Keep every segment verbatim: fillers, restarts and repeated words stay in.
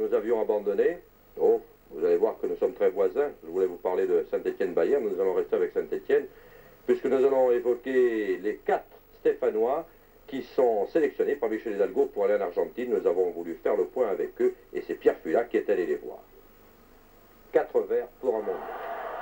nous avions abandonné. Oh, vous allez voir que nous sommes très voisins. Je voulais vous parler de Saint-Étienne-Bayern, nous allons rester avec Saint-Étienne, puisque nous allons évoquer les quatre Stéphanois qui sont sélectionnés par Michel Hidalgo pour aller en Argentine. Nous avons voulu faire le point avec eux, et c'est Pierre Fula qui est allé les voir. Quatre verts pour un monde.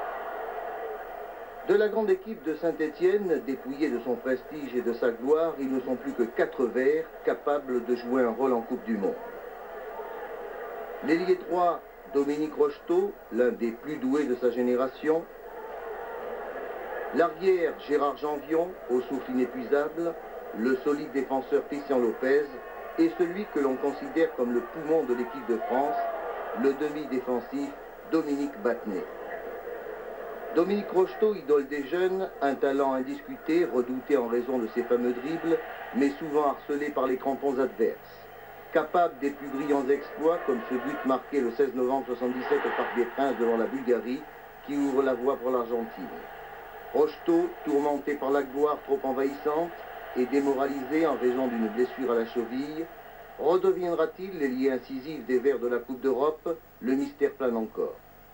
De la grande équipe de Saint-Étienne, dépouillée de son prestige et de sa gloire, ils ne sont plus que quatre verts capables de jouer un rôle en Coupe du Monde. L'ailier droit, Dominique Rocheteau, l'un des plus doués de sa génération. L'arrière, Gérard Janvion, au souffle inépuisable. Le solide défenseur Christian Lopez. Et celui que l'on considère comme le poumon de l'équipe de France, le demi-défensif Dominique Battenet. Dominique Rocheteau, idole des jeunes, un talent indiscuté, redouté en raison de ses fameux dribbles, mais souvent harcelé par les crampons adverses. Capable des plus brillants exploits, comme ce but marqué le seize novembre soixante-dix-sept au Parc des Princes devant la Bulgarie, qui ouvre la voie pour l'Argentine. Rocheteau, tourmenté par la gloire trop envahissante et démoralisé en raison d'une blessure à la cheville, redeviendra-t-il l'ailier incisif des Verts de la Coupe d'Europe? Le mystère plane encore.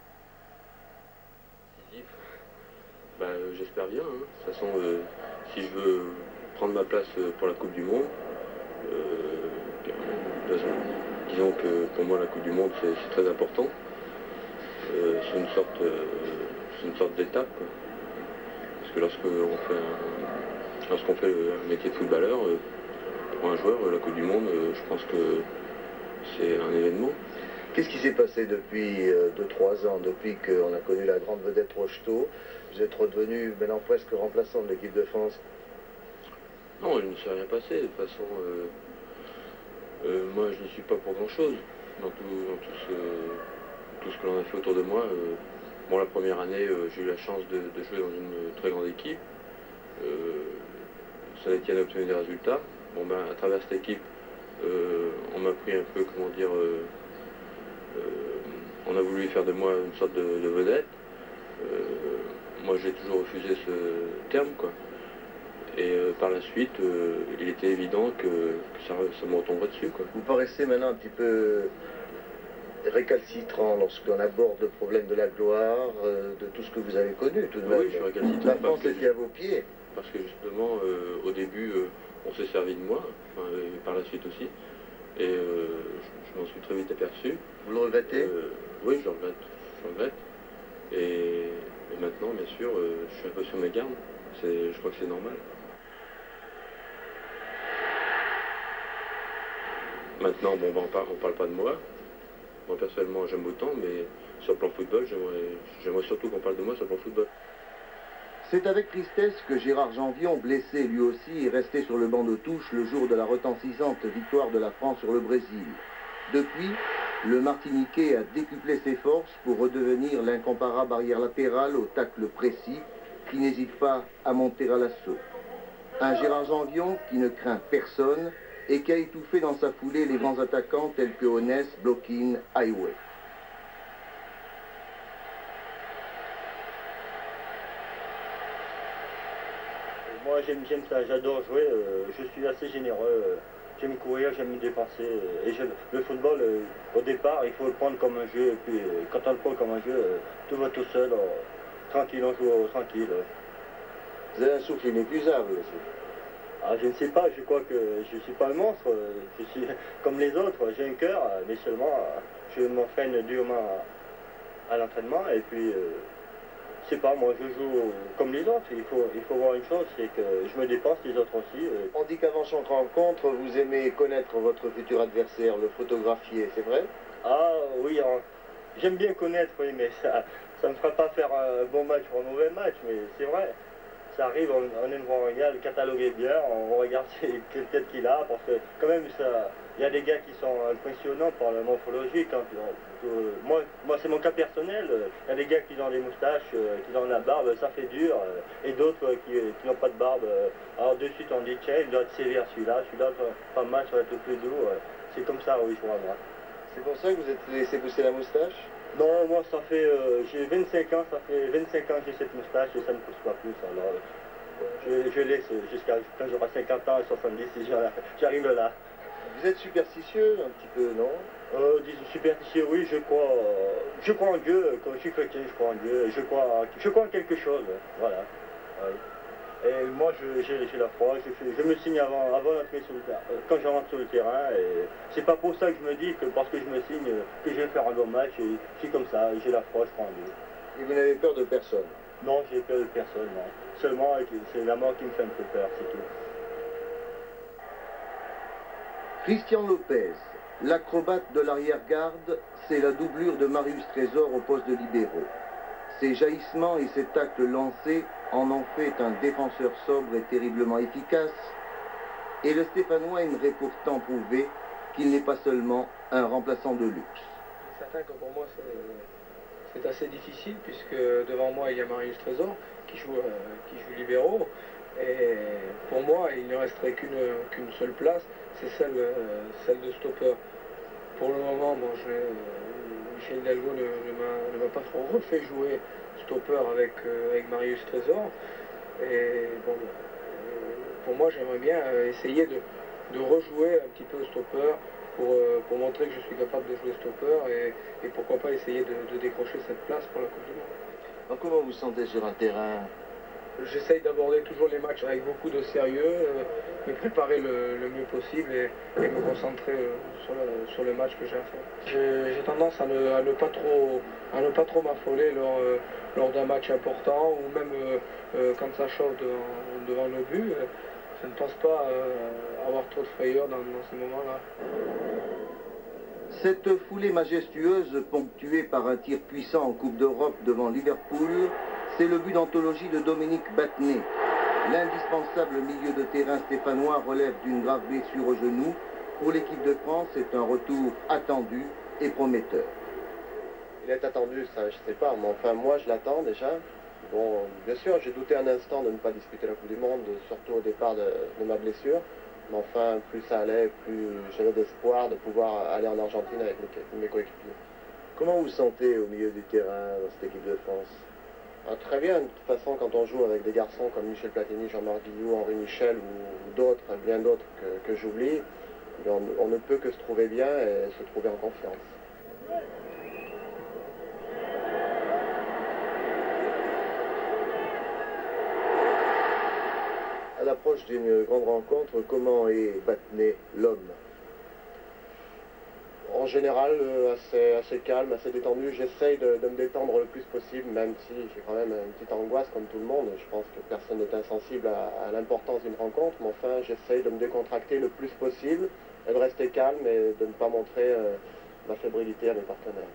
Bah, euh, j'espère bien. Hein. De toute façon, euh, si je veux prendre ma place pour la Coupe du Monde, euh, disons que pour moi la Coupe du Monde c'est très important. Euh, c'est une sorte, euh, c'est une sorte d'étape. Parce que lorsqu'on fait, un, lorsqu'on fait le métier de footballeur, euh, pour un joueur, la Coupe du Monde, euh, je pense que c'est un événement. Qu'est-ce qui s'est passé depuis deux trois ans, depuis qu'on a connu la grande vedette Rocheteau? Vous êtes redevenu maintenant presque remplaçant de l'équipe de France? Non, il ne s'est rien passé. De toute façon, euh, euh, moi je ne suis pas pour grand-chose dans, tout, dans tout, ce, tout ce que l'on a fait autour de moi. Euh, bon, la première année, euh, j'ai eu la chance de, de jouer dans une très grande équipe. Euh, Saint-Étienne a obtenu des résultats. Bon, ben, à travers cette équipe, euh, on m'a pris un peu, comment dire, euh, euh, on a voulu faire de moi une sorte de, de vedette. Euh, moi j'ai toujours refusé ce terme, quoi. Et euh, par la suite, euh, il était évident que, que ça, ça me retomberait dessus, quoi. Vous paraissez maintenant un petit peu récalcitrant lorsqu'on aborde le problème de la gloire, euh, de tout ce que vous avez connu tout de même. Oui, je suis récalcitrant. La France était à vos pieds. Parce que justement, euh, au début, euh, on s'est servi de moi, enfin, et par la suite aussi. Et euh, je, je m'en suis très vite aperçu. Vous le regrettez? euh, Oui, je le regrette. Je le regrette. Et, et maintenant, bien sûr, euh, je suis un peu sur mes gardes. Je crois que c'est normal. Maintenant, bon, on ne parle pas de moi. Moi, personnellement, j'aime autant, mais sur le plan football, j'aimerais surtout qu'on parle de moi sur le plan football. C'est avec tristesse que Gérard Janvion, blessé lui aussi, est resté sur le banc de touche le jour de la retentissante victoire de la France sur le Brésil. Depuis, le Martiniquais a décuplé ses forces pour redevenir l'incomparable arrière latéral au tacle précis, qui n'hésite pas à monter à l'assaut. Un Gérard Janvion qui ne craint personne et qui a étouffé dans sa foulée les grands attaquants tels que Honest, Blokin, Highway. Moi j'aime ça, j'adore jouer, euh, je suis assez généreux, euh, j'aime courir, j'aime me dépenser. Euh, et je, le football, euh, au départ, il faut le prendre comme un jeu, et puis euh, quand on le prend comme un jeu, euh, tout va tout seul, euh, tranquille, on joue euh, tranquille. Euh. Vous avez un souffle inépuisable aussi. Ah, je ne sais pas, je crois que je ne suis pas un monstre, euh, je suis comme les autres, j'ai un cœur, euh, mais seulement euh, je m'entraîne durement à, à l'entraînement, et puis... Euh, je sais pas, moi je joue comme les autres, il faut, il faut voir une chose, c'est que je me dépense, les autres aussi. Euh. On dit qu'avant chaque rencontre, vous aimez connaître votre futur adversaire, le photographier, c'est vrai? Ah oui, j'aime bien connaître, oui, mais ça ne me fera pas faire un bon match ou un mauvais match, mais c'est vrai. Ça arrive, on, on aime voir un gars, le cataloguer bien, on regarde quelle tête qu'il a, parce que quand même, il y a des gars qui sont impressionnants par la morphologie. Quand, euh, moi, moi c'est mon cas personnel, il y a des gars qui ont des moustaches, euh, qui ont la barbe, ça fait dur, euh, et d'autres euh, qui, qui n'ont pas de barbe. Euh, alors de suite on dit, tiens, il doit être sévère celui-là, celui-là pas mal, ça va être plus doux. Euh, c'est comme ça, oui, je vois moi. C'est pour ça que vous êtes laissé pousser la moustache? Non, moi ça fait, euh, j'ai vingt-cinq ans, ça fait vingt-cinq ans que j'ai cette moustache et ça ne pousse pas plus, alors euh, je, je laisse jusqu'à quand j'aurai cinquante ans et soixante-dix si j'arrive là. Vous êtes superstitieux un petit peu, non? Euh, disons, superstitieux, oui, je crois, euh, je crois en Dieu, quand je suis chrétien, je crois en Dieu, je crois, je crois en quelque chose, voilà. Oui. Et moi, j'ai la foi, je, fais, je me signe avant, avant d'entrer sur le terrain, quand je rentre sur le terrain, et c'est pas pour ça que je me dis que parce que je me signe, que je vais faire un bon match, et je suis comme ça, j'ai la foi, je crois en Dieu. Et vous n'avez peur de personne? Non, j'ai peur de personne, non. Seulement, c'est la mort qui me fait un peu peur, c'est tout. Christian Lopez, l'acrobate de l'arrière-garde, c'est la doublure de Marius Trésor au poste de libéraux. Ses jaillissements et ses tacles lancés en ont fait un défenseur sobre et terriblement efficace, et le Stéphanois aimerait pourtant prouver qu'il n'est pas seulement un remplaçant de luxe. C'est certain que pour moi c'est assez difficile, puisque devant moi il y a Marius Trésor qui joue, euh, qui joue libéraux, et pour moi il ne resterait qu'une qu'une seule place, c'est celle, euh, celle de stopper. Pour le moment, bon, je, Michel Hidalgo ne, ne m'a pas trop refait jouer stopper avec, euh, avec Marius Trésor. Et bon, euh, pour moi, j'aimerais bien essayer de, de rejouer un petit peu stopper pour, euh, pour montrer que je suis capable de jouer stopper et, et pourquoi pas essayer de, de décrocher cette place pour la Coupe du Monde. Alors, comment vous sentez sur un terrain? J'essaye d'aborder toujours les matchs avec beaucoup de sérieux, euh, me préparer le, le mieux possible et, et me concentrer euh, sur, le, sur le match que j'ai à faire. J'ai tendance à ne, à ne pas trop, à ne pas trop m'affoler lors, euh, lors d'un match important ou même euh, euh, quand ça chauffe devant, devant nos buts. Euh, je ne pense pas euh, avoir trop de frayeur dans, dans ces moments-là. Cette foulée majestueuse, ponctuée par un tir puissant en Coupe d'Europe devant Liverpool, c'est le but d'anthologie de Dominique Battenet. L'indispensable milieu de terrain stéphanois relève d'une grave blessure au genou. Pour l'équipe de France, c'est un retour attendu et prometteur. Il est attendu, ça je sais pas, mais enfin moi je l'attends déjà. Bon, bien sûr, j'ai douté un instant de ne pas disputer la Coupe du Monde, surtout au départ de, de ma blessure. Mais enfin, plus ça allait, plus j'avais d'espoir de pouvoir aller en Argentine avec mes, mes coéquipiers. Comment vous sentez au milieu du terrain dans cette équipe de France? Ah, très bien, de toute façon, quand on joue avec des garçons comme Michel Platini, Jean-Marc Guillou, Henri Michel ou d'autres, bien d'autres que, que j'oublie, on, on ne peut que se trouver bien et se trouver en confiance. À l'approche d'une grande rencontre, comment est Battenet l'homme? En général, assez, assez calme, assez détendu. J'essaye de, de me détendre le plus possible, même si j'ai quand même une petite angoisse comme tout le monde. Je pense que personne n'est insensible à, à l'importance d'une rencontre, mais enfin, j'essaye de me décontracter le plus possible et de rester calme et de ne pas montrer euh, ma fébrilité à mes partenaires.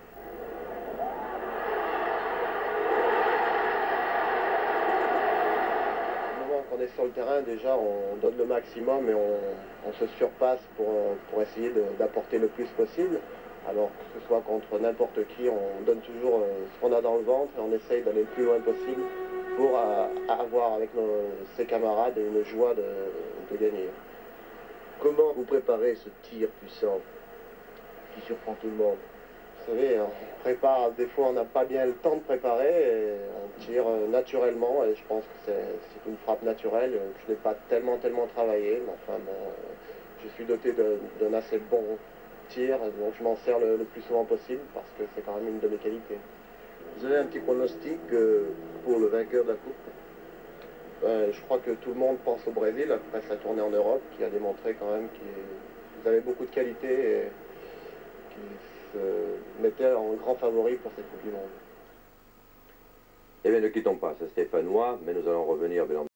On est sur le terrain, déjà on donne le maximum et on, on se surpasse pour, pour essayer d'apporter le plus possible. Alors que ce soit contre n'importe qui, on donne toujours ce qu'on a dans le ventre et on essaye d'aller le plus loin possible pour euh, avoir avec nos, ses camarades une joie de, de gagner. Comment vous préparez ce tir puissant qui surprend tout le monde? Vous savez, on prépare, des fois on n'a pas bien le temps de préparer et on tire naturellement et je pense que c'est une frappe naturelle. Je n'ai pas tellement tellement travaillé, mais enfin bon, je suis doté d'un assez bon tir, donc je m'en sers le, le plus souvent possible parce que c'est quand même une de mes qualités. Vous avez un petit pronostic pour le vainqueur de la Coupe? euh, Je crois que tout le monde pense au Brésil après sa tournée en Europe, qui a démontré quand même qu'ils avaient beaucoup de qualités et qu'ils se mettaient en grand favori pour cette Coupe du Monde. Eh bien, ne quittons pas ce Stéphanois, mais nous allons revenir bien